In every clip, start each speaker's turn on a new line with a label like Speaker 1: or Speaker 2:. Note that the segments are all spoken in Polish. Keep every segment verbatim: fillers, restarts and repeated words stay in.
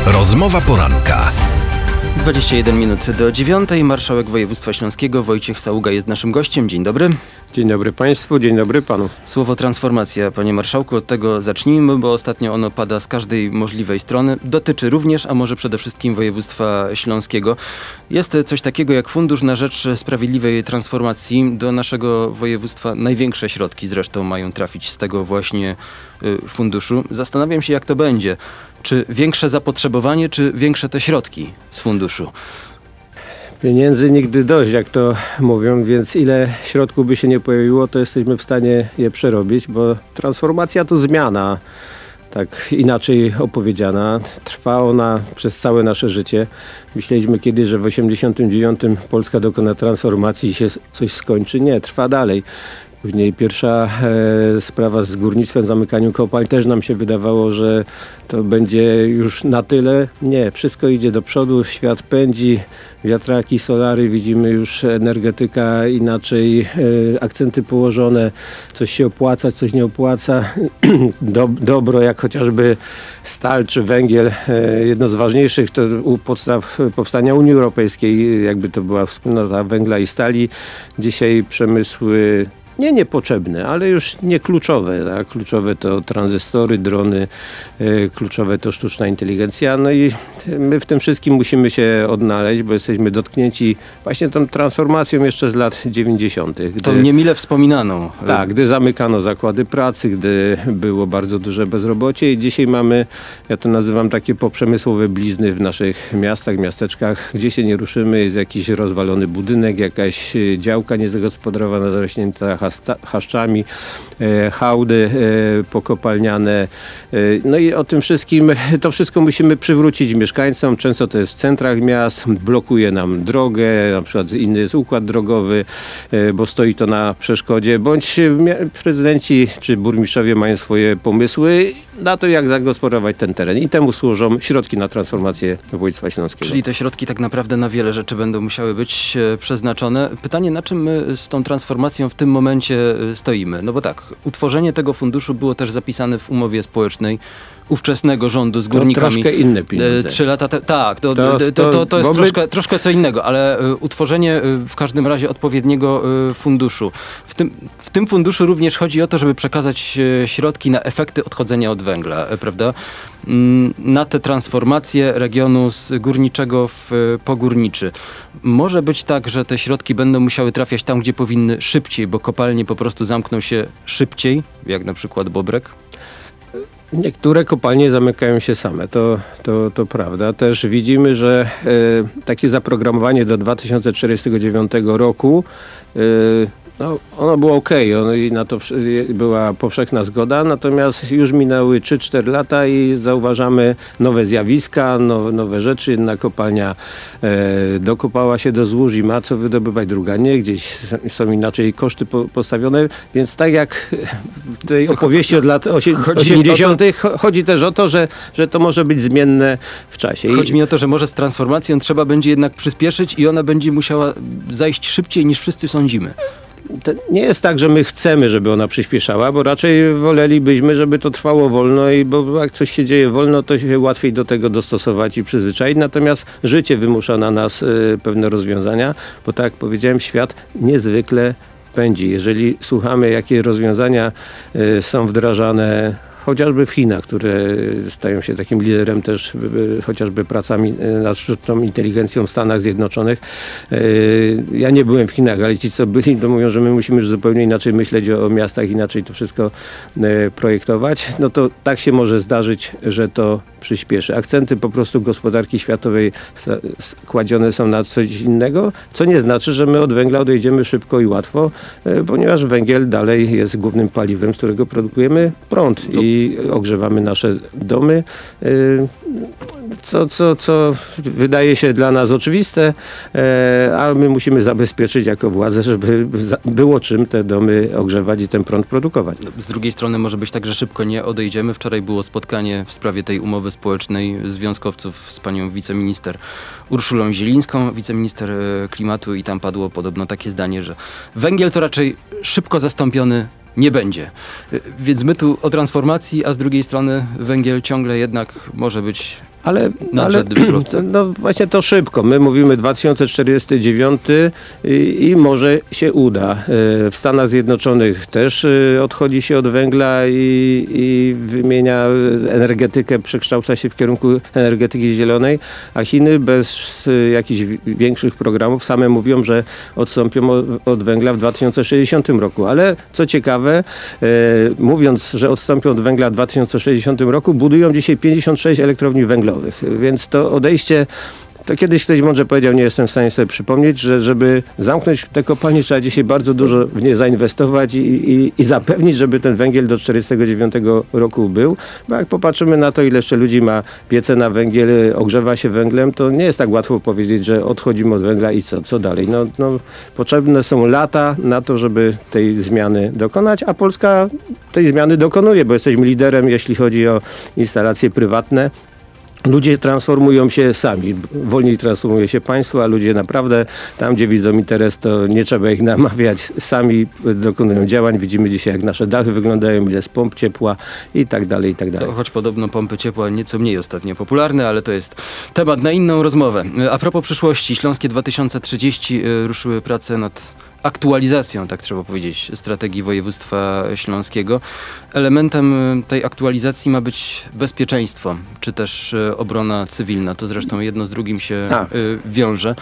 Speaker 1: Rozmowa poranka.
Speaker 2: dwadzieścia jeden minut do dziewiątej. Marszałek województwa śląskiego Wojciech Saługa jest naszym gościem. Dzień dobry.
Speaker 3: Dzień dobry państwu, dzień dobry panu.
Speaker 2: Słowo transformacja, panie marszałku, od tego zacznijmy, bo ostatnio ono pada z każdej możliwej strony. Dotyczy również, a może przede wszystkim województwa śląskiego. Jest coś takiego jak Fundusz na rzecz Sprawiedliwej Transformacji. Do naszego województwa największe środki zresztą mają trafić z tego właśnie y, funduszu. Zastanawiam się, jak to będzie. Czy większe zapotrzebowanie, czy większe te środki z funduszu?
Speaker 3: Pieniędzy nigdy dość, jak to mówią, więc ile środków by się nie pojawiło, to jesteśmy w stanie je przerobić, bo transformacja to zmiana, tak inaczej opowiedziana. Trwa ona przez całe nasze życie. Myśleliśmy kiedyś, że w osiemdziesiątym dziewiątym Polska dokona transformacji i się coś skończy. Nie, trwa dalej. Później pierwsza e, sprawa z górnictwem, zamykaniem kopalń, też nam się wydawało, że to będzie już na tyle. Nie, wszystko idzie do przodu, świat pędzi, wiatraki, solary, widzimy już energetyka inaczej, e, akcenty położone, coś się opłaca, coś nie opłaca. Do, dobro, jak chociażby stal czy węgiel, e, jedno z ważniejszych to u podstaw powstania Unii Europejskiej, jakby to była wspólnota węgla i stali. Dzisiaj przemysły nie niepotrzebne, ale już nie kluczowe. Tak? Kluczowe to tranzystory, drony, e, kluczowe to sztuczna inteligencja. No i my w tym wszystkim musimy się odnaleźć, bo jesteśmy dotknięci właśnie tą transformacją jeszcze z lat dziewięćdziesiątych.
Speaker 2: Tą niemile wspominaną.
Speaker 3: Tak, gdy zamykano zakłady pracy, gdy było bardzo duże bezrobocie i dzisiaj mamy, ja to nazywam takie poprzemysłowe blizny w naszych miastach, miasteczkach, gdzie się nie ruszymy, jest jakiś rozwalony budynek, jakaś działka niezagospodarowana, zarośnięta chaszczami, e, hałdy e, pokopalniane. E, no i o tym wszystkim, to wszystko musimy przywrócić mieszkańcom. Często to jest w centrach miast, blokuje nam drogę, na przykład inny jest układ drogowy, e, bo stoi to na przeszkodzie, bądź prezydenci czy burmistrzowie mają swoje pomysły na to, jak zagospodarować ten teren i temu służą środki na transformację województwa śląskiego.
Speaker 2: Czyli te środki tak naprawdę na wiele rzeczy będą musiały być e, przeznaczone. Pytanie, na czym my z tą transformacją w tym momencie stoimy? No bo tak, utworzenie tego funduszu było też zapisane w umowie społecznej ówczesnego rządu z górnikami.
Speaker 3: To troszkę inne pieniądze.
Speaker 2: Trzy lata te, tak, to, to, to, to, to jest troszkę, my... troszkę co innego, ale utworzenie w każdym razie odpowiedniego funduszu. W tym, w tym funduszu również chodzi o to, żeby przekazać środki na efekty odchodzenia od węgla, prawda? Na tę transformację regionu z górniczego w pogórniczy. Może być tak, że te środki będą musiały trafiać tam, gdzie powinny szybciej, bo kopalnie po prostu zamkną się szybciej, jak na przykład Bobrek?
Speaker 3: Niektóre kopalnie zamykają się same, to, to, to prawda. Też widzimy, że e, takie zaprogramowanie do dwa tysiące czterdziestego dziewiątego roku e, no, ono było ok, ono, i na to była powszechna zgoda, natomiast już minęły trzy cztery lata i zauważamy nowe zjawiska, nowe, nowe rzeczy. Jedna kopalnia e, dokopała się do złóż i ma co wydobywać, druga nie, gdzieś są inaczej koszty po, postawione, więc tak jak w tej opowieści od lat osiemdziesiątych chodzi też o to, że, że to może być zmienne w czasie.
Speaker 2: Chodzi mi o to, że może z transformacją trzeba będzie jednak przyspieszyć i ona będzie musiała zajść szybciej niż wszyscy sądzimy.
Speaker 3: To nie jest tak, że my chcemy, żeby ona przyspieszała, bo raczej wolelibyśmy, żeby to trwało wolno i bo jak coś się dzieje wolno, to się łatwiej do tego dostosować i przyzwyczaić. Natomiast życie wymusza na nas y, pewne rozwiązania, bo tak jak powiedziałem, świat niezwykle pędzi. Jeżeli słuchamy, jakie rozwiązania y, są wdrażane chociażby w Chinach, które stają się takim liderem też chociażby pracami nad sztuczną inteligencją w Stanach Zjednoczonych. Ja nie byłem w Chinach, ale ci, co byli, to mówią, że my musimy już zupełnie inaczej myśleć o, o miastach, inaczej to wszystko projektować. No to tak się może zdarzyć, że to przyspieszy. Akcenty po prostu gospodarki światowej kładzione są na coś innego, co nie znaczy, że my od węgla odejdziemy szybko i łatwo, ponieważ węgiel dalej jest głównym paliwem, z którego produkujemy prąd i ogrzewamy nasze domy. Co, co, co wydaje się dla nas oczywiste, e, ale my musimy zabezpieczyć jako władze, żeby za, było czym te domy ogrzewać i ten prąd produkować.
Speaker 2: Z drugiej strony może być tak, że szybko nie odejdziemy. Wczoraj było spotkanie w sprawie tej umowy społecznej związkowców z panią wiceminister Urszulą Zielińską, wiceminister klimatu, i tam padło podobno takie zdanie, że węgiel to raczej szybko zastąpiony nie będzie. Więc my tu o transformacji, a z drugiej strony węgiel ciągle jednak może być
Speaker 3: Ale, ale
Speaker 2: surowce.
Speaker 3: No właśnie to szybko. My mówimy dwa tysiące czterdziesty dziewiąty i, i może się uda. W Stanach Zjednoczonych też odchodzi się od węgla i, i wymienia energetykę, przekształca się w kierunku energetyki zielonej, a Chiny bez jakichś większych programów same mówią, że odstąpią od węgla w dwa tysiące sześćdziesiątym roku. Ale co ciekawe, mówiąc, że odstąpią od węgla w dwa tysiące sześćdziesiątym roku, budują dzisiaj pięćdziesiąt sześć elektrowni węglowych. Więc to odejście, to kiedyś ktoś mądrze powiedział, nie jestem w stanie sobie przypomnieć, że żeby zamknąć te kopalnie, trzeba dzisiaj bardzo dużo w nie zainwestować i, i, i zapewnić, żeby ten węgiel do czterdziestego dziewiątego roku był. Bo jak popatrzymy na to, ile jeszcze ludzi ma piece na węgiel, ogrzewa się węglem, to nie jest tak łatwo powiedzieć, że odchodzimy od węgla i co, co dalej. No, no, potrzebne są lata na to, żeby tej zmiany dokonać, a Polska tej zmiany dokonuje, bo jesteśmy liderem, jeśli chodzi o instalacje prywatne. Ludzie transformują się sami. Wolniej transformuje się państwo, a ludzie naprawdę tam, gdzie widzą interes, to nie trzeba ich namawiać. Sami dokonują działań. Widzimy dzisiaj, jak nasze dachy wyglądają, ile jest pomp ciepła i tak dalej, i tak dalej.
Speaker 2: To choć podobno pompy ciepła nieco mniej ostatnio popularne, ale to jest temat na inną rozmowę. A propos przyszłości, Śląskie dwa tysiące trzydzieści ruszyły prace nad aktualizacją, tak trzeba powiedzieć, strategii województwa śląskiego. Elementem tej aktualizacji ma być bezpieczeństwo, czy też obrona cywilna. To zresztą jedno z drugim się tak. wiąże.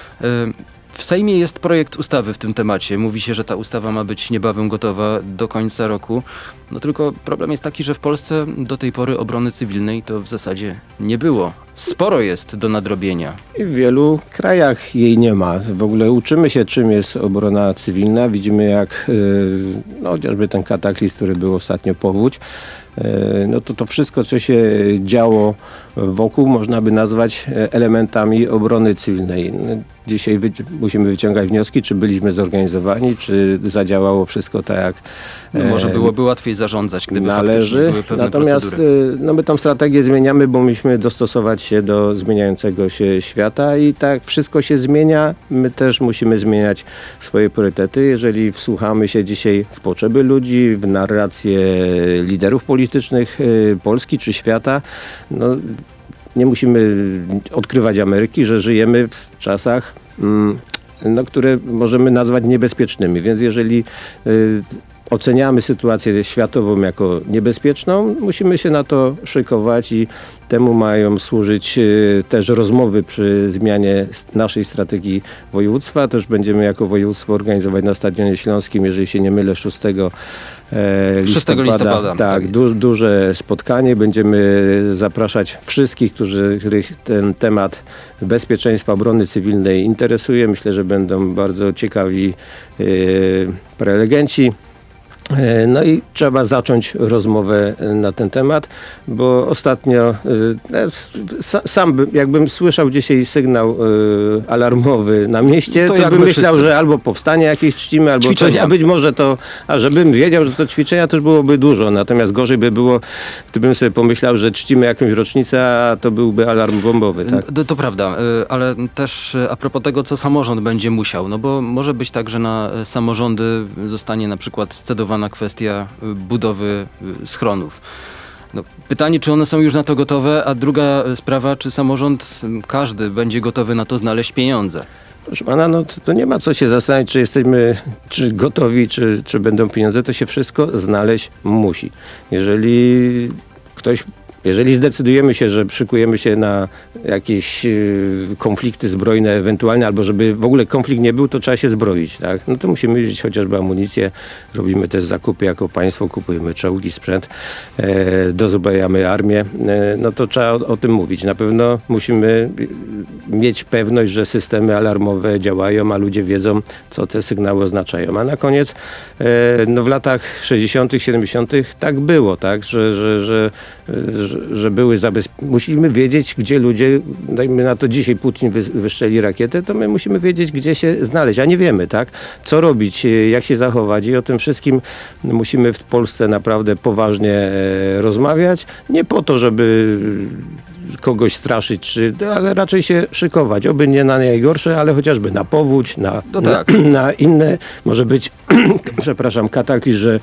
Speaker 2: W Sejmie jest projekt ustawy w tym temacie. Mówi się, że ta ustawa ma być niebawem gotowa do końca roku. No tylko problem jest taki, że w Polsce do tej pory obrony cywilnej to w zasadzie nie było. Sporo jest do nadrobienia.
Speaker 3: I w wielu krajach jej nie ma. W ogóle uczymy się, czym jest obrona cywilna. Widzimy, jak no, chociażby ten kataklizm, który był ostatnio, powódź. No to to wszystko, co się działo wokół, można by nazwać elementami obrony cywilnej. Dzisiaj wy musimy wyciągać wnioski, czy byliśmy zorganizowani, czy zadziałało wszystko tak, jak
Speaker 2: no może byłoby łatwiej zarządzać, gdyby
Speaker 3: należy.
Speaker 2: faktycznie były pewne
Speaker 3: Natomiast
Speaker 2: procedury.
Speaker 3: no my tą strategię zmieniamy, bo musimy dostosować się do zmieniającego się świata i tak wszystko się zmienia. My też musimy zmieniać swoje priorytety. Jeżeli wsłuchamy się dzisiaj w potrzeby ludzi, w narrację liderów politycznych Polski czy świata, no nie musimy odkrywać Ameryki, że żyjemy w czasach, no, które możemy nazwać niebezpiecznymi. Więc jeżeli y, oceniamy sytuację światową jako niebezpieczną, musimy się na to szykować i temu mają służyć y, też rozmowy przy zmianie naszej strategii województwa. Też będziemy jako województwo organizować na Stadionie Śląskim, jeżeli się nie mylę, szóstego
Speaker 2: szóstego listopada.
Speaker 3: Tak, tak du duże spotkanie. Będziemy zapraszać wszystkich, których ten temat bezpieczeństwa, obrony cywilnej interesuje. Myślę, że będą bardzo ciekawi yy, prelegenci. No i trzeba zacząć rozmowę na ten temat, bo ostatnio sam jakbym słyszał dzisiaj sygnał alarmowy na mieście, to, to bym myślał, wszyscy. że albo powstanie jakieś czcimy, albo coś, a być może to, a żebym wiedział, że to ćwiczenia też byłoby dużo, natomiast gorzej by było, gdybym sobie pomyślał, że czcimy jakąś rocznicę, a to byłby alarm bombowy. Tak?
Speaker 2: To, to prawda, ale też a propos tego, co samorząd będzie musiał, no bo może być tak, że na samorządy zostanie na przykład scedowana kwestia budowy schronów. No, pytanie, czy one są już na to gotowe, a druga sprawa, czy samorząd, każdy będzie gotowy na to znaleźć pieniądze.
Speaker 3: Proszę pana, no to, to nie ma co się zastanawiać, czy jesteśmy czy gotowi, czy, czy będą pieniądze, to się wszystko znaleźć musi. Jeżeli ktoś Jeżeli zdecydujemy się, że szykujemy się na jakieś y, konflikty zbrojne ewentualnie, albo żeby w ogóle konflikt nie był, to trzeba się zbroić. Tak? No to musimy mieć chociażby amunicję. Robimy też zakupy jako państwo, kupujemy czołgi, sprzęt, e, dozbrajamy armię. E, no to trzeba o, o tym mówić. Na pewno musimy mieć pewność, że systemy alarmowe działają, a ludzie wiedzą, co te sygnały oznaczają. A na koniec, e, no w latach sześćdziesiątych, siedemdziesiątych tak było, tak? Że, że, że, że że były zabezpieczone. Musimy wiedzieć, gdzie ludzie, dajmy na to dzisiaj Putin wy, wyszczeli rakietę, to my musimy wiedzieć, gdzie się znaleźć, a nie wiemy, tak? Co robić, jak się zachować i o tym wszystkim musimy w Polsce naprawdę poważnie e, rozmawiać. Nie po to, żeby kogoś straszyć, czy, ale raczej się szykować. Oby nie na najgorsze, ale chociażby na powódź, na,
Speaker 2: no tak.
Speaker 3: na, na inne, może być, przepraszam, kataklizm, że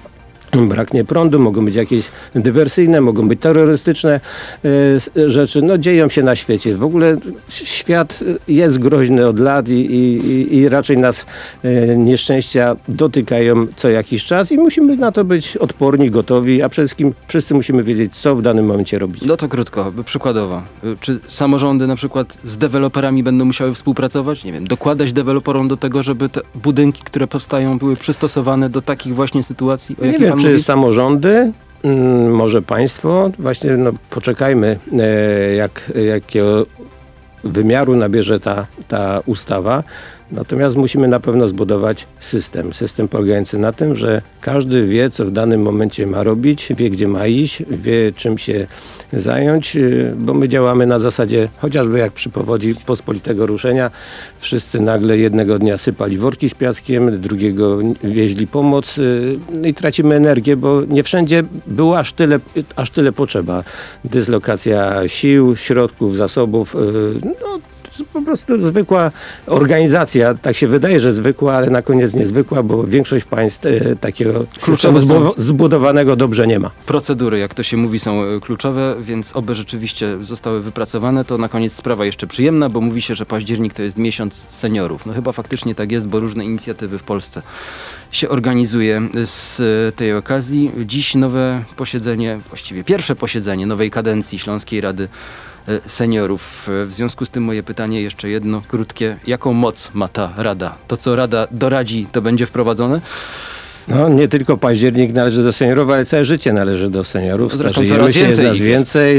Speaker 3: braknie prądu, mogą być jakieś dywersyjne, mogą być terrorystyczne e, rzeczy. No dzieją się na świecie. W ogóle świat jest groźny od lat i, i, i raczej nas e, nieszczęścia dotykają co jakiś czas i musimy na to być odporni, gotowi, a przede wszystkim wszyscy musimy wiedzieć, co w danym momencie robić.
Speaker 2: No to krótko, przykładowo. Czy samorządy na przykład z deweloperami będą musiały współpracować? Nie wiem, dokładać deweloperom do tego, żeby te budynki, które powstają, były przystosowane do takich właśnie sytuacji?
Speaker 3: Nie wiem, czy samorządy, mm, może państwo, właśnie no, poczekajmy, e, jak, jakiego wymiaru nabierze ta, ta ustawa. Natomiast musimy na pewno zbudować system. System polegający na tym, że każdy wie, co w danym momencie ma robić, wie, gdzie ma iść, wie, czym się zająć, bo my działamy na zasadzie, chociażby jak przy powodzi pospolitego ruszenia, wszyscy nagle jednego dnia sypali worki z piaskiem, drugiego wieźli pomoc i tracimy energię, bo nie wszędzie było aż tyle, aż tyle potrzeba. Dyslokacja sił, środków, zasobów, no, po prostu zwykła organizacja, tak się wydaje, że zwykła, ale na koniec niezwykła, bo większość państw e, takiego kluczowe systemu zbudowanego dobrze nie ma.
Speaker 2: Procedury, jak to się mówi, są kluczowe, więc oby rzeczywiście zostały wypracowane. To na koniec sprawa jeszcze przyjemna, bo mówi się, że październik to jest miesiąc seniorów. No chyba faktycznie tak jest, bo różne inicjatywy w Polsce się organizuje z tej okazji. Dziś nowe posiedzenie, właściwie pierwsze posiedzenie nowej kadencji Śląskiej Rady Seniorów. W związku z tym moje pytanie jeszcze jedno, krótkie. Jaką moc ma ta Rada? To, co Rada doradzi, to będzie wprowadzone?
Speaker 3: No nie tylko październik należy do seniorów, ale całe życie należy do seniorów.
Speaker 2: Zresztą coraz
Speaker 3: się,
Speaker 2: więcej
Speaker 3: jest nas więcej,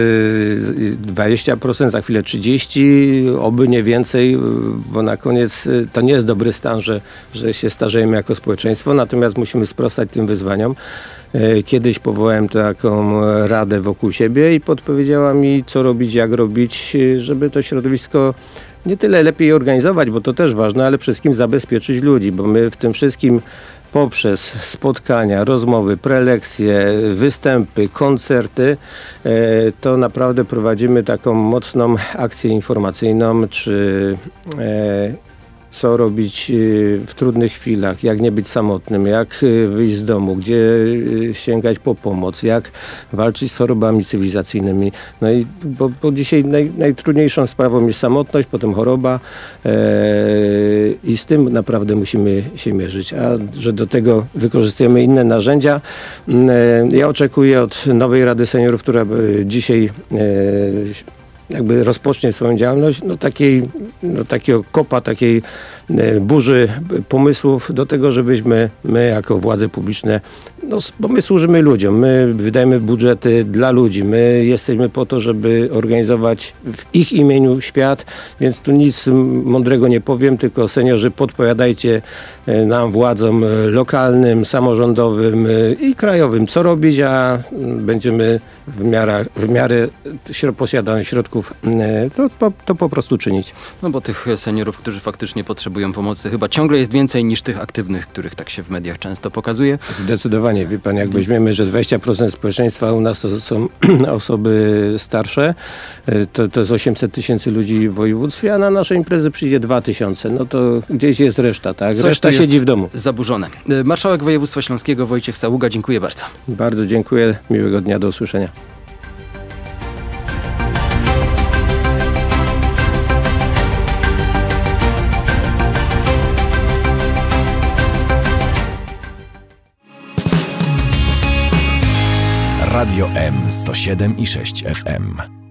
Speaker 3: z dwadzieścia procent, za chwilę trzydzieści procent, oby nie więcej, bo na koniec to nie jest dobry stan, że, że się starzejemy jako społeczeństwo, natomiast musimy sprostać tym wyzwaniom. Kiedyś powołałem taką radę wokół siebie i podpowiedziała mi, co robić, jak robić, żeby to środowisko nie tyle lepiej organizować, bo to też ważne, ale przede wszystkim zabezpieczyć ludzi, bo my w tym wszystkim poprzez spotkania, rozmowy, prelekcje, występy, koncerty, to naprawdę prowadzimy taką mocną akcję informacyjną, czy co robić w trudnych chwilach, jak nie być samotnym, jak wyjść z domu, gdzie sięgać po pomoc, jak walczyć z chorobami cywilizacyjnymi. No i bo, bo dzisiaj naj, najtrudniejszą sprawą jest samotność, potem choroba e, i z tym naprawdę musimy się mierzyć. A że do tego wykorzystujemy inne narzędzia, e, ja oczekuję od nowej Rady Seniorów, która dzisiaj e, jakby rozpocznie swoją działalność, no takiej, no takiego kopa, takiej e, burzy pomysłów do tego, żebyśmy my jako władze publiczne, no bo my służymy ludziom, my wydajemy budżety dla ludzi, my jesteśmy po to, żeby organizować w ich imieniu świat, więc tu nic mądrego nie powiem, tylko seniorzy, podpowiadajcie nam, władzom lokalnym, samorządowym i krajowym, co robić, a będziemy w miarę, w miarę posiadanych środków To, to, to po prostu czynić.
Speaker 2: No bo tych seniorów, którzy faktycznie potrzebują pomocy, chyba ciągle jest więcej niż tych aktywnych, których tak się w mediach często pokazuje.
Speaker 3: Zdecydowanie. Wie pan, jak weźmiemy, że dwadzieścia procent społeczeństwa u nas to są osoby starsze, to, to jest osiemset tysięcy ludzi w województwie, a na nasze imprezy przyjdzie dwa tysiące. No to gdzieś jest reszta, tak?
Speaker 2: Coś
Speaker 3: reszta siedzi w domu.
Speaker 2: Zaburzone. Marszałek Województwa Śląskiego Wojciech Saługa, dziękuję bardzo.
Speaker 3: Bardzo dziękuję. Miłego dnia. Do usłyszenia.
Speaker 1: Radio M sto siedem i sześć F M.